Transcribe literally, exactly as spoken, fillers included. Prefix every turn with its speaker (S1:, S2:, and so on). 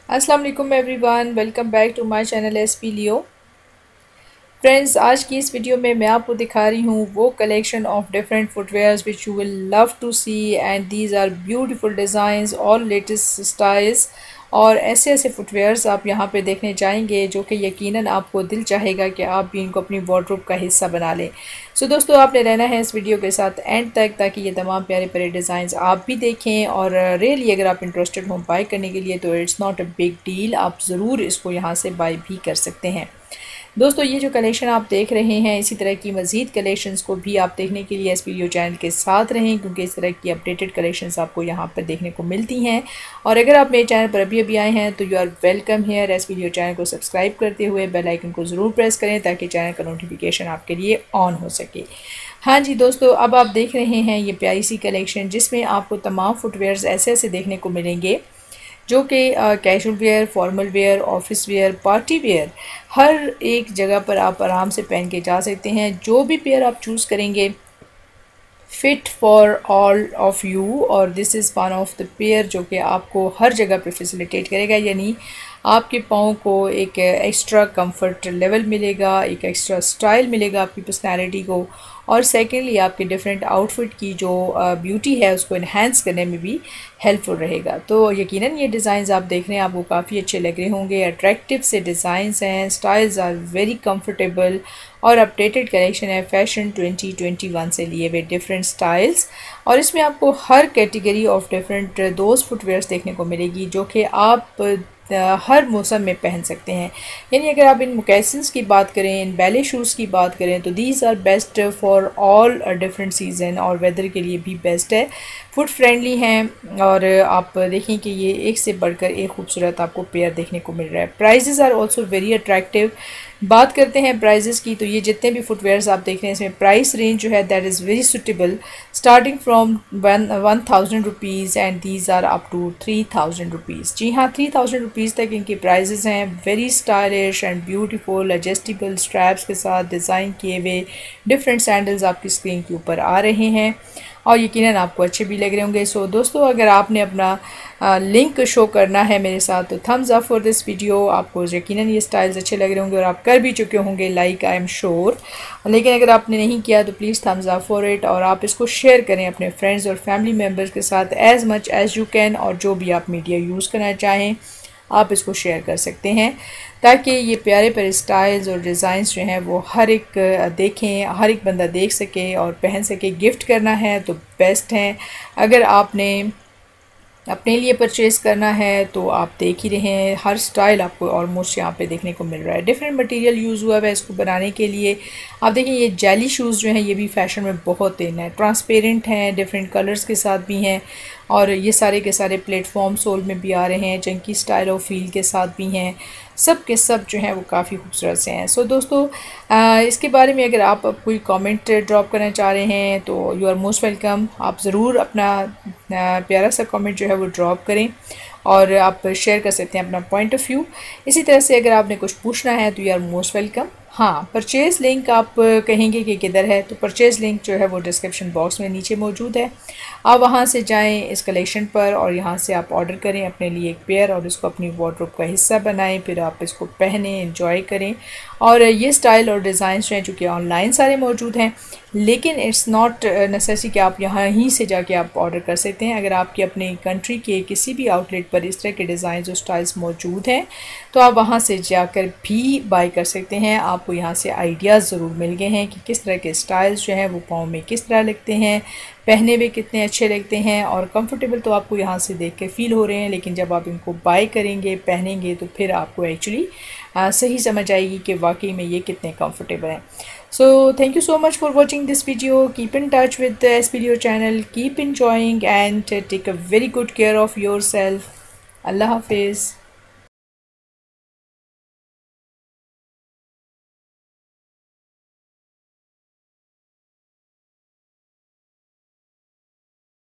S1: अस्सलाम वालेकुम everyone, welcome back to my channel S P Leo. Friends, आज की इस वीडियो में मैं आपको दिखा रही हूँ वो collection of different footwears which you will love to see and these are beautiful designs all latest styles. और ऐसे ऐसे फुटवेयर्स आप यहाँ पे देखने जाएंगे जो कि यकीनन आपको दिल चाहेगा कि आप भी इनको अपनी वार्डरोब का हिस्सा बना लें। सो so, दोस्तों, आपने रहना है इस वीडियो के साथ एंड तक ताकि ये तमाम प्यारे प्यारे डिज़ाइंस आप भी देखें। और रियली अगर आप इंटरेस्टेड हो बाय करने के लिए तो it's not a big deal, आप ज़रूर इसको यहाँ से बाय भी कर सकते हैं। दोस्तों, ये जो कलेक्शन आप देख रहे हैं, इसी तरह की मज़ीद कलेक्शंस को भी आप देखने के लिए इस वीडियो चैनल के साथ रहें, क्योंकि इस तरह की अपडेटेड कलेक्शंस आपको यहाँ पर देखने को मिलती हैं। और अगर आप मेरे चैनल पर अभी अभी आए हैं तो यू आर वेलकम हेयर। इस वीडियो चैनल को सब्सक्राइब करते हुए बेल आइकन को ज़रूर प्रेस करें ताकि चैनल का नोटिफिकेशन आपके लिए ऑन हो सके। हाँ जी दोस्तों, अब आप देख रहे हैं ये प्यारी सी कलेक्शन जिसमें आपको तमाम फुटवेयर्स ऐसे ऐसे देखने को मिलेंगे जो कि casual wear, formal wear, office wear, party wear, हर एक जगह पर आप आराम से पहन के जा सकते हैं। जो भी पेयर आप चूज़ करेंगे fit for all of you, और this is one of the pair जो कि आपको हर जगह पे फैसिलिटेट करेगा, यानी आपके पाँव को एक एक्स्ट्रा कंफर्ट लेवल मिलेगा, एक एक्स्ट्रा स्टाइल मिलेगा आपकी पर्सनैलिटी को, और सेकेंडली आपके डिफरेंट आउटफिट की जो ब्यूटी है उसको इन्हेंस करने में भी हेल्पफुल रहेगा। तो यकीनन ये डिज़ाइंस आप देख रहे हैं आपको काफ़ी अच्छे लग रहे होंगे। अट्रैक्टिव से डिज़ाइंस हैं, स्टाइल्स आर वेरी कंफर्टेबल और अपडेटेड कलेक्शन है फैशन ट्वेंटी ट्वेंटी वन से लिए हुए डिफरेंट स्टाइल्स। और इसमें आपको हर category of different those footwears देखने को मिलेगी जो कि आप हर मौसम में पहन सकते हैं। यानी अगर आप इन मुकैसन्स की बात करें, इन बैले शूज़ की बात करें तो these are best for all different season और वेदर के लिए भी बेस्ट है, फुट फ्रेंडली हैं। और आप देखें कि ये एक से बढ़कर एक खूबसूरत आपको पेयर देखने को मिल रहा है। Prices are also very attractive. बात करते हैं प्राइजेज़ की, तो ये जितने भी फुटवेयर्स आप देख रहे हैं इसमें प्राइस रेंज जो है that is very suitable, starting from one one thousand rupees and these are up to three thousand rupees. जी हाँ, थ्री थाउजेंड रुपीज़ तक इनकी प्राइजेज़ हैं। Very stylish and beautiful adjustable straps के साथ डिज़ाइन किए हुए डिफरेंट सैंडल्स आपकी स्क्रीन के ऊपर आ रहे हैं और यकीनन आपको अच्छे भी लग रहे होंगे। सो दोस्तों, अगर आपने अपना आ, लिंक शो करना है मेरे साथ तो thumbs up for this video. आपको यकीनन ये स्टाइल्स अच्छे लग रहे होंगे और आप कर भी चुके होंगे लाइक, आई एम श्योर। लेकिन अगर आपने नहीं किया तो please thumbs up for it, और आप इसको शेयर करें अपने फ्रेंड्स और फैमिली मेम्बर्स के साथ as much as you can. और जो भी आप मीडिया यूज़ करना चाहें आप इसको शेयर कर सकते हैं ताकि ये प्यारे प्यारे स्टाइल्स और डिज़ाइंस जो हैं वो हर एक देखें, हर एक बंदा देख सके और पहन सके। गिफ्ट करना है तो बेस्ट हैं। अगर आपने अपने लिए परचेज़ करना है तो आप देख ही रहे हैं हर स्टाइल आपको ऑलमोस्ट यहाँ पे देखने को मिल रहा है। डिफरेंट मटेरियल यूज़ हुआ है इसको बनाने के लिए। आप देखें ये जेली शूज़ जो हैं ये भी फैशन में बहुत इन है, ट्रांसपेरेंट हैं, डिफरेंट कलर्स के साथ भी हैं और ये सारे के सारे प्लेटफॉर्म सोल में भी आ रहे हैं, जंकी स्टाइल और फील के साथ भी हैं। सब के सब जो हैं वो काफ़ी खूबसूरत से हैं। सो दोस्तों, आ, इसके बारे में अगर आप कोई कमेंट ड्रॉप करना चाह रहे हैं तो यू आर मोस्ट वेलकम। आप ज़रूर अपना आ, प्यारा सा कमेंट जो है वो ड्रॉप करें और आप शेयर कर सकते हैं अपना पॉइंट ऑफ व्यू। इसी तरह से अगर आपने कुछ पूछना है तो यू आर मोस्ट वेलकम। हाँ, परचेज़ लिंक आप कहेंगे कि किधर है, तो परचेज़ लिंक जो है वो डिस्क्रिप्शन बॉक्स में नीचे मौजूद है। आप वहाँ से जाएं इस कलेक्शन पर और यहाँ से आप ऑर्डर करें अपने लिए एक पेयर और इसको अपनी वार्डरोब का हिस्सा बनाएं, फिर आप इसको पहनें, एंजॉय करें। और ये स्टाइल और डिज़ाइन जो हैं जो कि ऑनलाइन सारे मौजूद हैं, लेकिन इट्स नॉट नेसेसरी कि आप यहाँ ही से जाके आप ऑर्डर कर सकते हैं। अगर आपकी अपनी कंट्री के किसी भी आउटलेट पर इस तरह के डिज़ाइन और स्टाइल्स मौजूद हैं तो आप वहाँ से जाकर भी बाय कर सकते हैं। आपको यहाँ से आइडियाज़ ज़रूर मिल गए हैं कि किस तरह के स्टाइल्स जो हैं वो पाँव में किस तरह लगते हैं, पहने हुए कितने अच्छे लगते हैं और कंफर्टेबल तो आपको यहाँ से देख के फ़ील हो रहे हैं। लेकिन जब आप इनको बाय करेंगे, पहनेंगे तो फिर आपको एक्चुअली सही समझ आएगी कि वाकई में ये कितने कंफर्टेबल हैं। So thank you so much for watching this video. Keep in touch with the S P Leo channel, keep enjoying and take a very good care of yourself. अल्लाह हाफिज़।